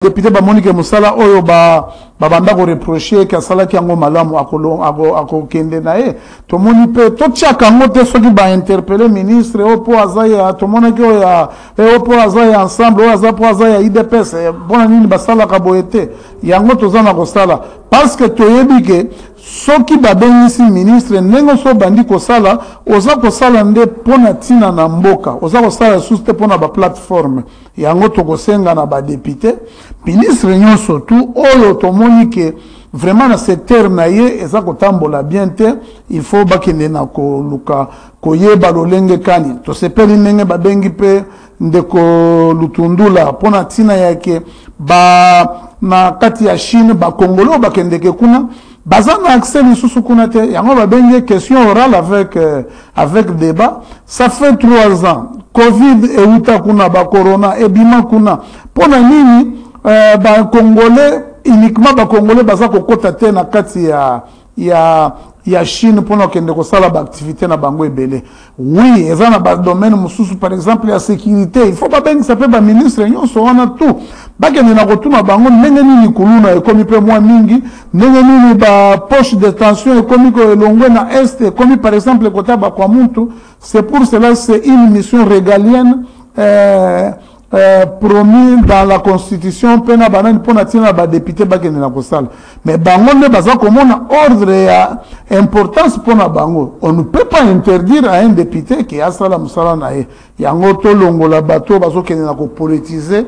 député ba Monique Moussala oyo banda ko reprocher que sala ki yango malamu ako kende na ye to moni pe to chaka ngote soki ba interpeller ministre o po azaya to mona ki ya o po azaya ensemble o aza po azaya IDPS bona nini basala ka boete yango to zana ko sala parce que to yebike soki babengisi ministre ndenge so bandi ko sala oza ko sala nde pona tina na mboka oza ko sala suste pona ba plateforme yango to ko senga na ba député ministre nyonso tout oyo to moni ke vraiment na secteur na ye eza ko tambola bien te il faut bakende na ko luka ko yeba lolenge kani to sepeli ndenge babengi pe ndeko Lutundula pona tina yake ba na kati ya Chine ba Congolo bakendeke kuna bazan accès lisusu kuna te yango babengi question orale avec débat ça fait 3 ans covid euta kuna ba corona ebima kuna pona nini ba congolais uniquement ba congolais baza kokota te na kati ya Chine pour nous ko sala ba activité na bango ebele oui eza na ba domaine mususu par exemple la sécurité il faut pas ben ça peut ba ministre nyonso wana tout bakende na kotuna bango ndenge nini kuluna ekomi pe mwa mingi ndenge nini ba poche de tension ekomi ko elongwe na est ekomi par exemple kota ba kwa muntu c'est pour cela c'est une mission régalienne promis dans la constitution pena banani pona tina ba député bakende na kosala mais bango ne baza komona ordre ya importance pona bango on ne peut pas interdire à un député qui a sala musala na ye yango to longola bato bazo kende na ko politiser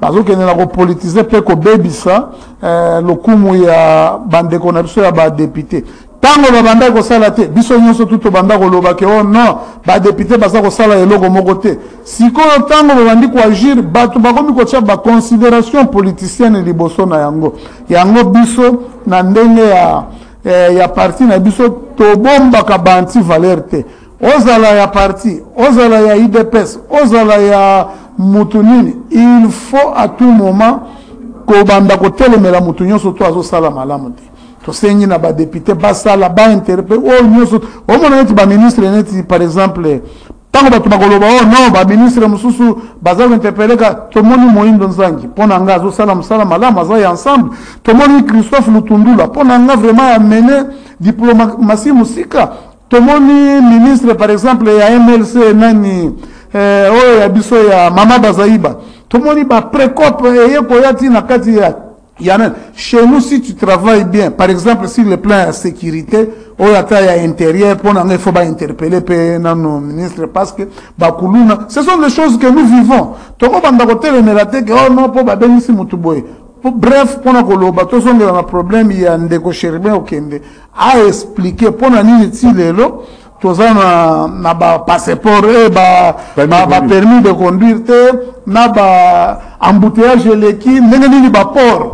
pe ko bebisa lokumu ya bandeko na biso ya ba député tango babanda ko sala te biso nyonso tuto banda ko loba ke oh non ba député baza ko sala eloko moko te siko tango babandi ko agir bato bakomi ko tia ba considération politicienne liboso na yango biso na ndenge ya parti na biso to bomba ka banti valeur te ozala ya parti ozala ya IDPS ozala ya mutunini il faut à tout moment ko banda ko telemela mutu nyonso to azo sala malamu te to sengi na ba député basala ba interpellé o nyonso o mona neti ba ministre neti par exemple tango bato bakoloba oh non ba ministre mususu baza ko interpeller ka to moni Moindo Nzangi pona nga azo sala musala malamu aza ya ensemble to moni Christophe Lutundula pona nga vraiment amener diplomatie musika to moni ministre par exemple ya MLC nani oyo ya biso ya Mama Bazaiba to moni ba précope eye ko yati na kati ya chez nous si tu travailles bien par exemple sur le plan de sécurité ou à intérieur pour nous il faut pas interpeller nos ministres parce que bakuluna ce sont des choses que nous vivons toko banda ko telemelaté que oh non pour ba benisi mutuboy bref pour na koloba to songe na problème ya ndeko Sherbe okende a expliquer pour na nini ti lelo tozana na ba passeport ba permis de conduire te na ba embouteillage leki ndenge nini ba port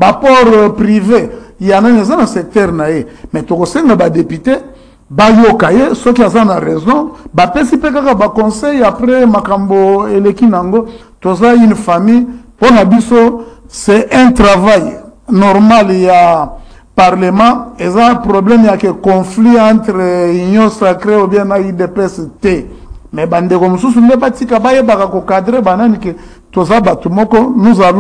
privé il y en a dans le secteur naé mais to kosenga ba député ba yokaye ceux qui ont raison ba pesipe kaka ba conseil après makambo eleki nango toza une famille pour na biso c'est un travail normal il y a parlement et ça problème il y a que conflit entre union sacrée ou bien IDPS T mais bande comme sous ne batika baye baka ko cadrer banani que toza batumoko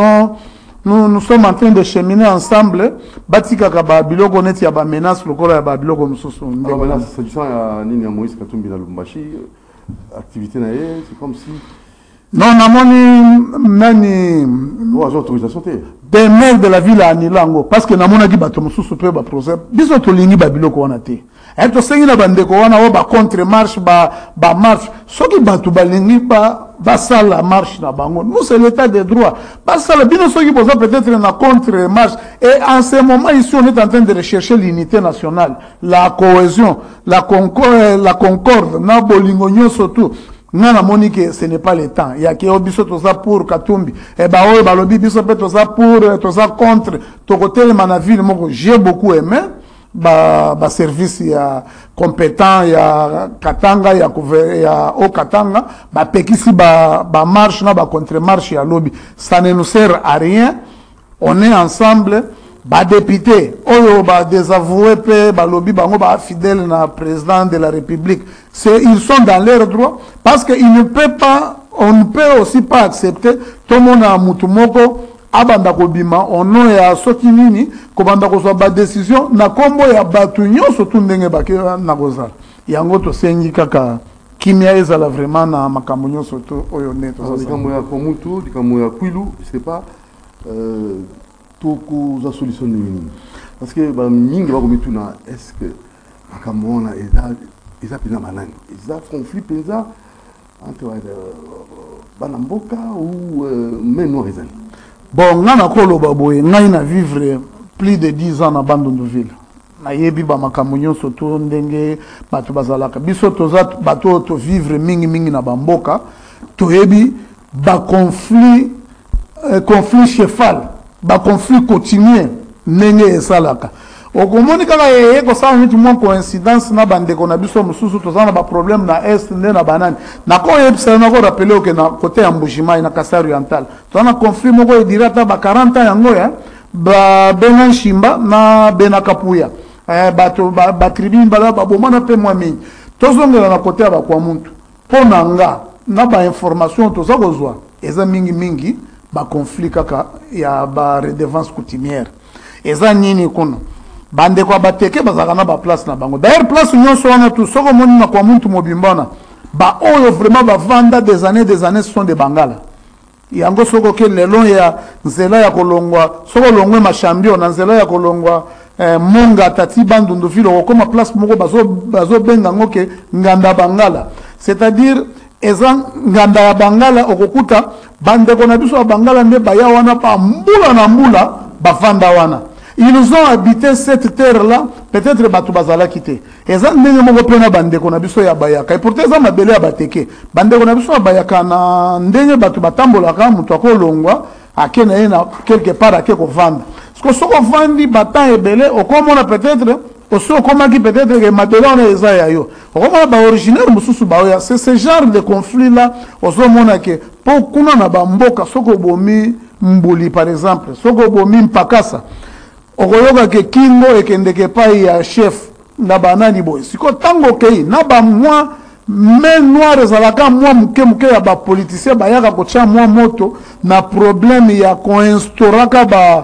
nous sommes en train de cheminer ensemble batika ka biloko neti ya ba menace lokola ya ba biloko mususu menace s'agissant ya nini ya Moïse Katumbi na Lubumbashi activité na ye c'est comme si non namoni nani autorisation te des maires de la ville à Nilango parce que namona ki bato mususu pe ba procès biso to lingi ba biloko wana te to sengi na bandeko wana o ba contre marche ba marche soki bato balingi ba sala marche na bango nous c'est l'état de droit ba sala bino soki boza peut-être na contre marche et en ce moment ici on est en train de rechercher l'unité nationale la cohésion la concorde na bolingo nyonso tout nana moni que ce n'est pas le temps il y a que obiso toza pour Katumbi et ba oyo balobi biso pe toza pour toza contre to côté na ville moko j'ai beaucoup aimé ba service ya compétent ya Katanga ya au Katanga ba pekisi ba marche na ba contre marche ya lobby ça ne nous sert à rien on est ensemble ba député oyo ba désavoué pe ba lobby bango ba fidèle na président de la République ils sont dans leur droit parce que on ne peut aussi pas accepter tout le monde a mutumoko abanda kobima ono ya soki nini kobanda kozwa ba décision na kombo ya batu nyonso tu ndenge bake na kozala yango tosengi kaka kimia ezala vraiment na makambo nyonso tu oyo ne to likambo ya komutu likambo ya kwilu je sais pas tokoza solution nini parce que ba mingi bakomituna est-ce que makambo wana eza pena manani eza conflit penza entre bana mboka ou mais noir ezali. Bon, nga na koloba boye ngai na vivre plus de 10 ans na Bandunduville. Na yebi ba makambo nyonso to ndenge bato bazalaka. Biso toza bato to vivre mingi na bamboka. To yebi ba conflit chefal, ba conflit continué ndenge esalaka. Okomoni kaka yeye ko sa niti mo coïncidence na bandeko na biso mususu toza na ba problème na est nde na banani na ko yebisa na ko rappeler que na côté ya Mbushima na Kasai Oriental toza na conflit moko e dirata ba 40 ans yango ya ba Benin Shimba na Benakapuya bato ba tribu bala ba bomana pe moi mingi tozongela na côté ya ba kwa muntu pona nga na ba information toza kozwa eza mingi ba conflit kaka ya ba redevance coutumière eza nini kono bande kwa bateke bazaka na ba place na bango d'ailleurs place nyonso wana tu soko moni na kwa muntu mobimbana ba oyo vraiment ba vanda des années ce sont des bangala yango soko ke lelo ya nzela ya kolongwa soko longwe mashambio na nzela ya kolongwa monga tati Bandunduville okoma place moko bazo benga ngoke nganda bangala c'est-à-dire eza nganda ya bangala okokuta bande kona biso ya bangala nde baya wana pa mbula na mbula bafanda wana. Ils ont habité cette terre-là, peut-être batu bazala quitté. Eza ndenge moko pena bandeko na biso ya bayaka. Et pourtant eza mabele ya bateke. Bandeko na biso ya bayaka na ndenge batu batambolaka mutu akolongwa akena ena quelque part ake ko vendre. Parce que soko vandi batan ebele okomona peut-être aussi okomaki peut-être que mabele ona eza ya yo. Okomona ba originaire mususu ba oya. C'est ce genre de conflit là ozomona ke po kuna na bamboka soko bomi mbuli par exemple, soko bomi mpakasa. Okoyoka ke kingo ekendeke pai ya chef na banani boy siko tango kei na ba moi mais noir ezalaka moi muke ya ba politicien bayaka kocha moi moto na problème ya koinstauraka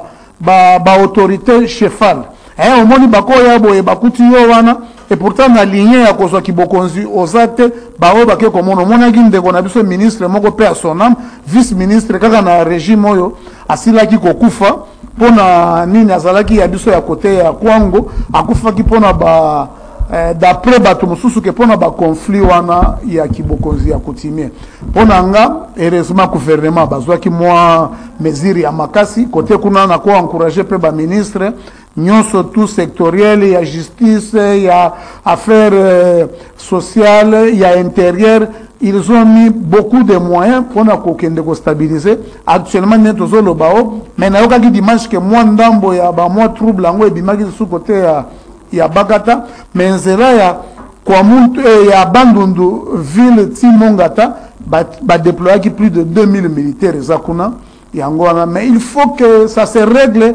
ba autorité chefale omoni bakoya boye bakuti yo wana et pourtant na ligne ya kozwa kibokonzi ozate baoyo bake komona omonaki ndeko na biso ministre moko pe son âme vice ministre kaka na régime oyo asilaki kokufa pona nini azalaki ya biso ya kote ya kwango akufaki pona ba d'après bato mususu ke pona ba conflit wana ya kibokonzi ya coutumier pona nga heureusement gouvernement bazwaki moi mesure ya makasi kote kuna na ko encourager pe ba ministre nyonso tout sectoriel ya justice ya affaires sociales ya intérieur. Ils ont mis beaucoup de moyens pour nous stabiliser. Actuellement, nous sommes au Bao. Mais nous avons dimanche que moi, ndambo ya ba moi trouble et bimaki sous côté ya Bagata. Mais nzela ya kwa muntu ya Bandunduville Timongata ba déployer plus de 2000 militaires zakuna yangona. Mais il faut que ça se règle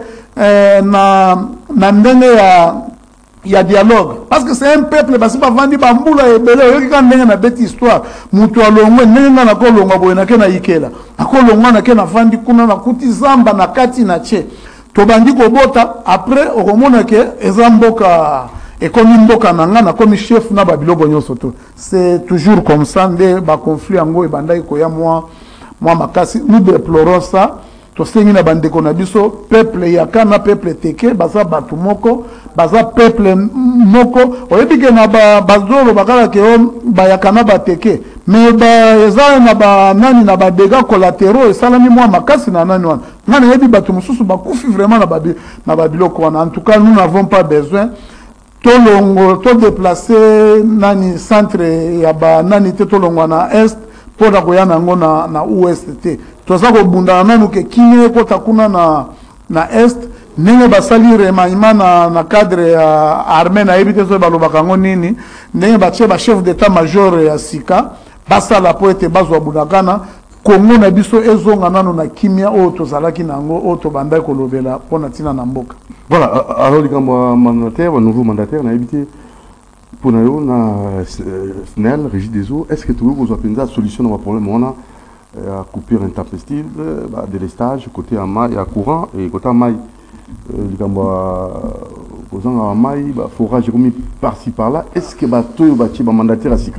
na ndenge il y a dialogue parce que c'est un peuple parce que bavandi bambula ebele oyoki ka ndenge na beti histoire mutu alongwe ndenge na kolongwa boye na ke na ikela akolongwa na ke na vandi kuna na kuti zamba na kati na che to bandi ko bota après okomona ke ezamboka ekomi mboka na nga na komi chef na babiloko nyonso to c'est toujours comme ça nde ba conflit yango ebandaki koya moi makasi nous déplorons ça. Tosengi na bandeko na biso peuple yaka na peuple teke baza batu moko baza peuple moko oyebike na bazolo bakala ke bayaka na bateke mais ba eza na ba nani na ba dégâts collatéraux esalami mwa makasi na nani wana ngana yebi batu mususu bakufi vraiment na babiloko wana. En tout cas nous n'avons pas besoin tolongo to déplacer nani centre ya ba nani te tolongo na est pour la koya nango na ouest te toza ko bunda nanu ke kinye kota kuna na est nenge basali remaniement na cadre ya armée na ebite so balobaka ngo nini nenge batie ba chef d'état major ya sika basala po ete bazwa budakana kongo na biso ezonga nanu na kimia oyo tozalaki nango oyo tobandaki kolobela mpona ntina na mboka. Voilà, alors likambo mandataire nouveau mandataire na ebite mpona yo na SNEL régie des eaux est-ce que tokoki kozwa mpenza solution na baproblème wana à coupure intempestive, délestage, côté à maille, à courant et côté à maille. Posant à maille, forage comme par-ci par-là. Est-ce que tout est mandataire à cycle?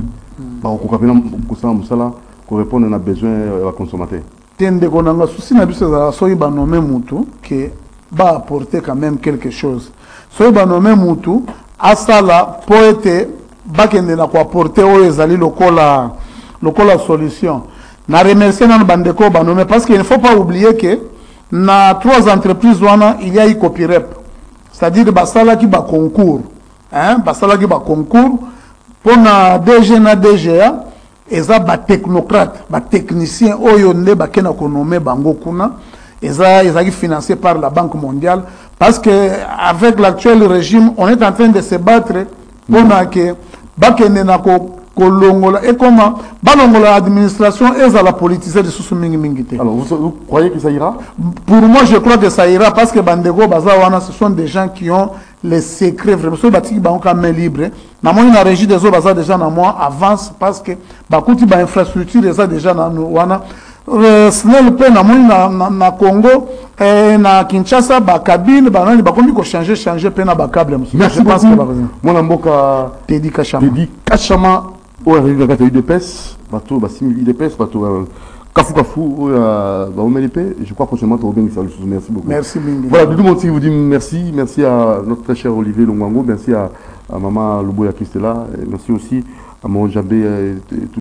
Pour répondre à nos besoins consommateurs. Tende konanga souci na biso za soyi ba nommer mutu que va apporter quand même quelque chose. Soyi ba nommer mutu asala poete bakende na ko apporter o ezali lokola solution. Na remercier na bandeko ba nommer parce qu'il ne faut pas oublier que na 3 entreprises wana il y a eu copyrep. C'est-à-dire basala ki ba concours, basala ki ba concours pour na DG na DGA. Eza ba technocrate, ba technicien oyo nde ba kena konomé bango kuna eza financé par la Banque mondiale parce que avec l'actuel régime on est en train de se battre pour que ba kene na kolongola et comment balongola l'administration eza la politisée de sous mingi mingi te. Alors vous croyez que ça ira? Pour moi je crois que ça ira parce que bandego bazawana ce sont des gens qui ont les secrets vraiment so batiki ba on main libre na moi na régie des eaux baza déjà na moi avance parce que bakuti ba infrastructure eza déjà na wana snel pe na moi na Congo na Kinshasa ba cabine ba nani ba komi ko changer pe na ba câble. Merci je pense que mon amboka Teddy Kachama au arrive la de pes bateau ba 6000 de pes bateau Kafou, je crois prochainement tu vas bien. Merci beaucoup. Merci Mingi. Voilà, tout le monde vous dit merci. Merci à notre très cher Olivier Longwango, merci à maman Luboya Christella, merci aussi à mon Jabé.